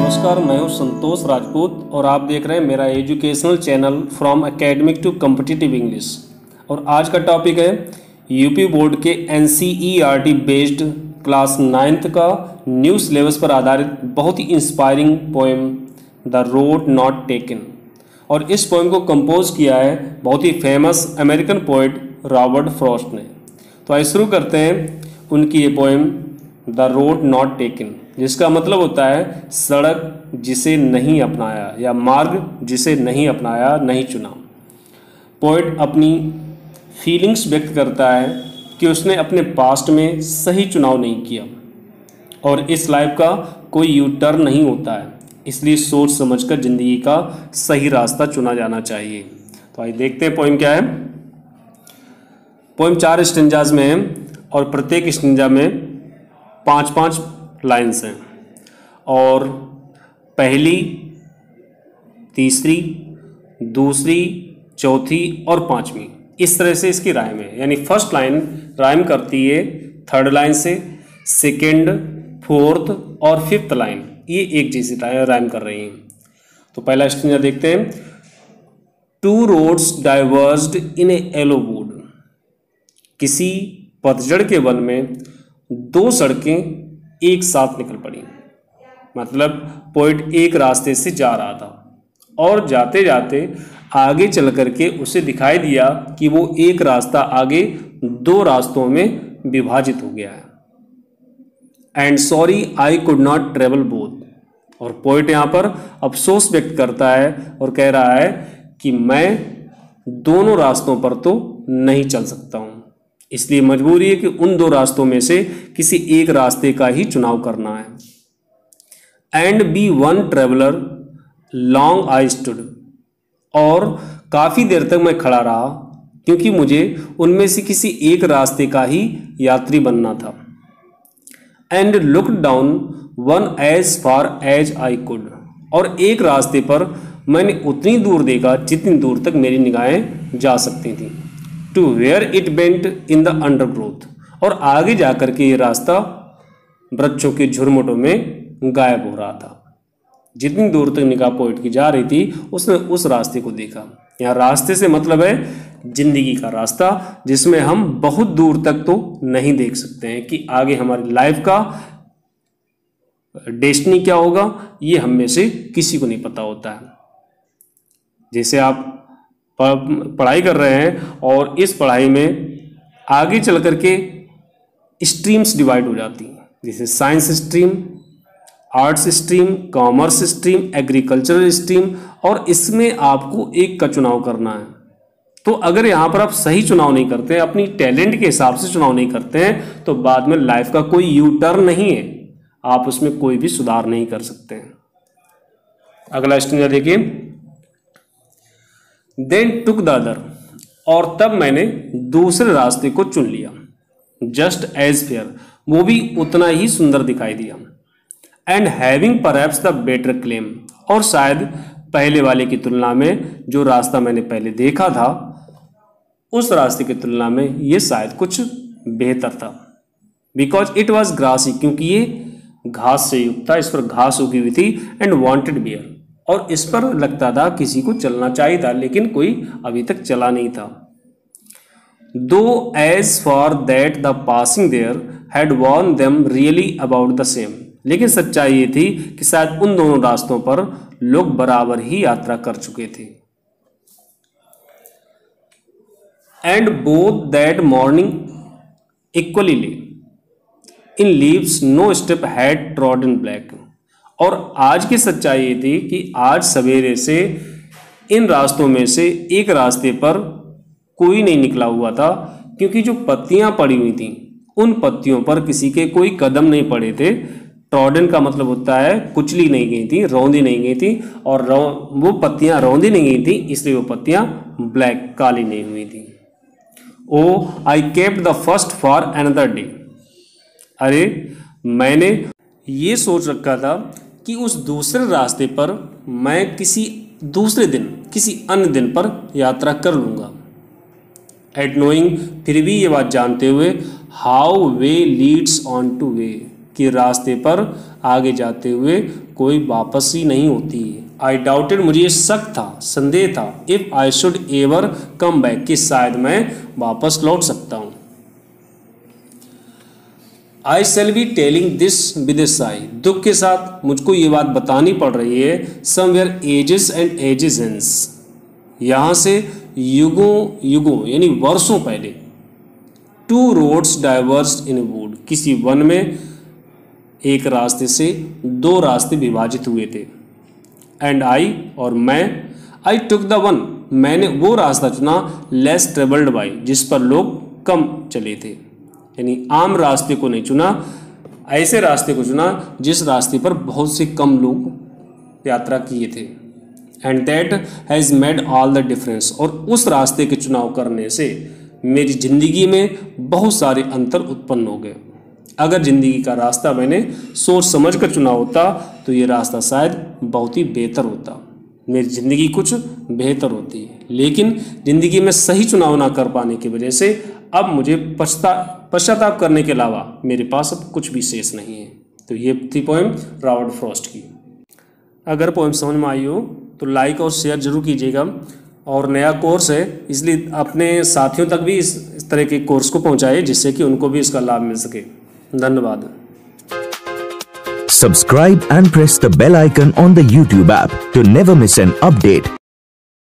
नमस्कार, मैं हूं संतोष राजपूत और आप देख रहे हैं मेरा educational channel from academic to competitive English. और आज का टॉपिक है यूपी बोर्ड के एनसीईआरटी बेस्ड क्लास 9th का न्यू सिलेबस पर आधारित बहुत ही inspiring poem the road not taken. और इस पोएम को कंपोज किया है बहुत ही famous American poet Robert Frost ने। तो आइए शुरू करते हैं उनकी ये poem the road not taken, जिसका मतलब होता है सड़क जिसे नहीं अपनाया या मार्ग जिसे नहीं अपनाया, नहीं चुना। पोएट अपनी फीलिंग्स व्यक्त करता है कि उसने अपने पास्ट में सही चुनाव नहीं किया और इस लाइफ का कोई यू टर्न नहीं होता है, इसलिए सोच समझकर ज़िंदगी का सही रास्ता चुना जाना चाहिए। तो आइए देखते हैं पोएम क्या है। पोएम 4 स्टेंजाज में है और प्रत्येक स्टेंजा में 5-5 लाइन्स हैं और पहली, तीसरी, दूसरी, चौथी और पांचवी इस तरह से इसकी राइम है। यानी फर्स्ट लाइन राइम करती है थर्ड लाइन से, सेकेंड, फोर्थ और फिफ्थ लाइन ये एक जैसी राइम कर रही हैं। तो पहला स्टेंजा देखते हैं। Two roads diverged in a yellow wood, किसी पतझड़ के वन में दो सड़कें एक साथ निकल पड़ी। मतलब पोइट एक रास्ते से जा रहा था और जाते जाते आगे चल करके उसे दिखाई दिया कि वो एक रास्ता आगे दो रास्तों में विभाजित हो गया है। And sorry I could not travel both, और पोइट यहाँ पर अफसोस व्यक्त करता है और कह रहा है कि मैं दोनों रास्तों पर तो नहीं चल सकता हूँ, इसलिए मजबूरी है कि उन दो रास्तों में से किसी एक रास्ते का ही चुनाव करना है। And be one traveller long I stood, और काफ़ी देर तक मैं खड़ा रहा क्योंकि मुझे उनमें से किसी एक रास्ते का ही यात्री बनना था। And look down one as far as I could, और एक रास्ते पर मैंने उतनी दूर देखा जितनी दूर तक मेरी निगाहें जा सकती थी। To where it bent in the undergrowth, और आगे जाकर के ये रास्ता वृक्षों के झुरमुटों में गायब हो रहा था। जितनी दूर तक निगाह पोइट की जा रही थी उसने उस रास्ते को देखा। यहाँ रास्ते से मतलब है जिंदगी का रास्ता, जिसमें हम बहुत दूर तक तो नहीं देख सकते हैं कि आगे हमारी लाइफ का डेस्टिनी क्या होगा, ये हम में से किसी को नहीं पता होता है। जैसे आप पढ़ाई कर रहे हैं और इस पढ़ाई में आगे चल कर के स्ट्रीम्स डिवाइड हो जाती हैं, जैसे science stream, arts stream, commerce stream, agricultural stream, और इसमें आपको एक का चुनाव करना है। तो अगर यहाँ पर आप सही चुनाव नहीं करते हैं, अपनी टैलेंट के हिसाब से चुनाव नहीं करते हैं, तो बाद में लाइफ का कोई यू टर्न नहीं है, आप उसमें कोई भी सुधार नहीं कर सकते हैं। अगला स्टेंजा देखिए। देन टुक द अदर, और तब मैंने दूसरे रास्ते को चुन लिया। जस्ट एज फेयर, वो भी उतना ही सुंदर दिखाई दिया। And having perhaps the better claim, और शायद पहले वाले की तुलना में जो रास्ता मैंने पहले देखा था उस रास्ते की तुलना में ये शायद कुछ बेहतर था। बिकॉज इट वॉज ग्रासी, क्योंकि ये घास से युक्त था, इस पर घास उगी हुई थी। एंड वॉन्टेड बियर, और इस पर लगता था किसी को चलना चाहिए था, लेकिन कोई अभी तक चला नहीं था। Though as for that the passing there had worn them really about the same, लेकिन सच्चाई ये थी कि शायद उन दोनों रास्तों पर लोग बराबर ही यात्रा कर चुके थे। And both that morning equally lay in leaves no step had trodden black, और आज की सच्चाई ये थी कि आज सवेरे से इन रास्तों में से एक रास्ते पर कोई नहीं निकला हुआ था, क्योंकि जो पत्तियां पड़ी हुई थी उन पत्तियों पर किसी के कोई कदम नहीं पड़े थे। ट्रॉडन का मतलब होता है कुचली नहीं गई थी, रौंदी नहीं गई थी, और वो पत्तियां रौंदी नहीं गई थी, इसलिए वो पत्तियां ब्लैक, काली नहीं हुई थी। Oh I kept the first for another day, अरे मैंने ये सोच रखा था कि उस दूसरे रास्ते पर मैं किसी दूसरे दिन, किसी अन्य दिन पर यात्रा कर लूँगा। एट नोइंग, फिर भी ये बात जानते हुए, how way leads on to way, कि रास्ते पर आगे जाते हुए कोई वापसी नहीं होती है। आई डाउटेड, मुझे शक था, संदेह था, if I should ever come back, कि शायद मैं वापस लौट सकता हूँ। I shall be telling this with a sigh, दुख के साथ मुझको ये बात बतानी पड़ रही है। Somewhere ages and ages hence, यहाँ से युगों युगों यानी वर्षों पहले। Two roads diverged in wood, किसी वन में एक रास्ते से दो रास्ते विभाजित हुए थे। एंड आई, और मैं, आई टुक द वन, मैंने वो रास्ता चुना, लेस ट्रेवल्ड बाई, जिस पर लोग कम चले थे। यानी आम रास्ते को नहीं चुना, ऐसे रास्ते को चुना जिस रास्ते पर बहुत से कम लोग यात्रा किए थे। And that has made all the difference, और उस रास्ते के चुनाव करने से मेरी ज़िंदगी में बहुत सारे अंतर उत्पन्न हो गए। अगर ज़िंदगी का रास्ता मैंने सोच समझ कर चुना होता तो ये रास्ता शायद बहुत ही बेहतर होता, मेरी ज़िंदगी कुछ बेहतर होती है। लेकिन ज़िंदगी में सही चुनाव ना कर पाने की वजह से अब मुझे पश्चाताप करने के अलावा मेरे पास अब कुछ भी शेष नहीं है। तो ये थी पोएम रॉबर्ट फ्रॉस्ट की। अगर पोएम समझ में आई हो तो लाइक और शेयर जरूर कीजिएगा, और नया कोर्स है इसलिए अपने साथियों तक भी इस तरह के कोर्स को पहुंचाए जिससे कि उनको भी इसका लाभ मिल सके। धन्यवाद। Subscribe and press the bell icon on the YouTube app to never miss an update.